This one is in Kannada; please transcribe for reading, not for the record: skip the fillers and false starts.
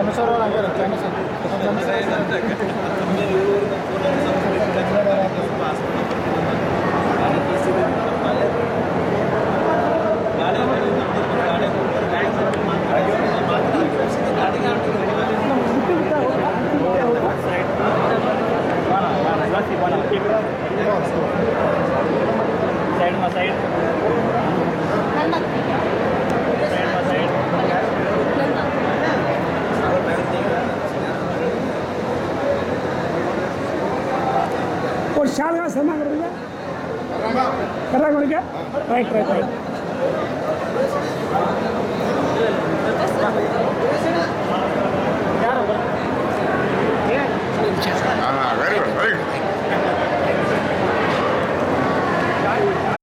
शाल का सामान कर दिया कर रहा क्या right right right very good.